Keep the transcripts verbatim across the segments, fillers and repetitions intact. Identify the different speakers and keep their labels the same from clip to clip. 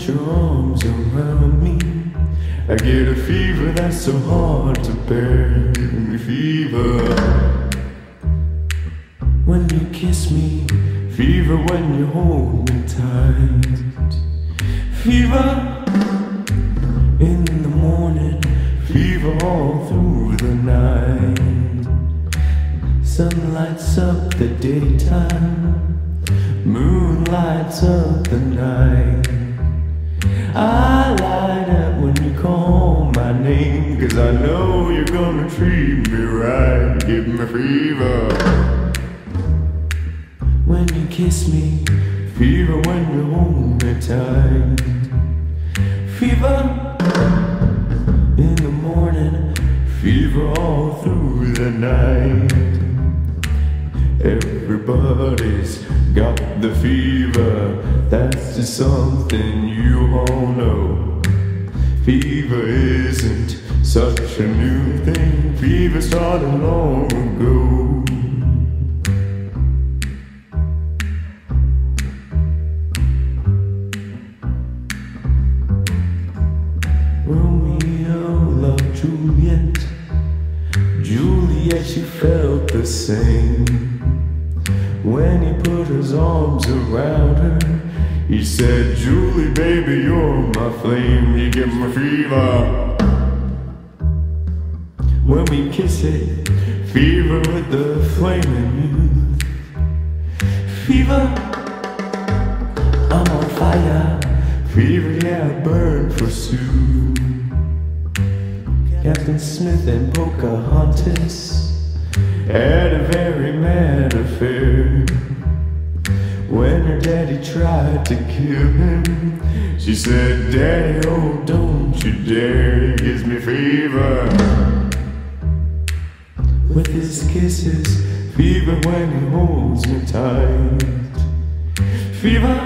Speaker 1: put your arms around me, I get a fever that's so hard to bear. Fever when you kiss me, fever when you hold me tight. Fever in the morning, fever all through the night. Sun lights up the daytime, moon lights up the night. I light up when you call my name, 'cause I know you're gonna treat me right. Give me fever when you kiss me, fever when you hold me tight. Fever in the morning, fever all through the night. Everybody's got the fever, that's just something you all know. Fever isn't such a new thing, fever started long ago. Romeo loved Juliet, Juliet, she felt the same. When he put his arms around her, he said, Julie, baby, you're my flame. You give me fever when we kiss it, fever with the flaming youth. Fever, I'm on fire. Fever, yeah, I burn for Sue. Captain Smith and Pocahontas had a very mad affair. When her daddy tried to kill him, she said, Daddy, oh, don't you dare. He gives me fever with his kisses, fever when he holds me tight. Fever,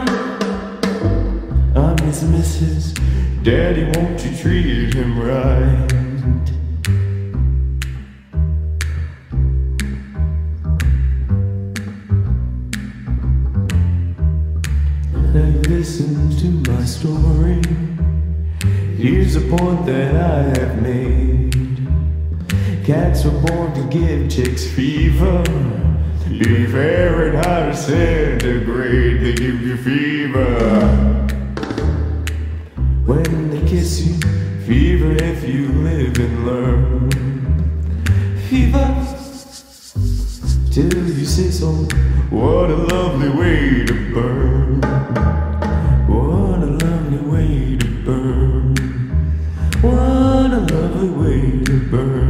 Speaker 1: I'm his missus. Daddy, won't you treat him right? Now you listen to my story. Here's a point that I have made. Cats were born to give chicks fever. Be Fahrenheit or centigrade, they give you fever when they kiss you. Fever if you live and learn. Fever till you sizzle. What a lovely way to burn. What a lovely way to burn. What a lovely way to burn.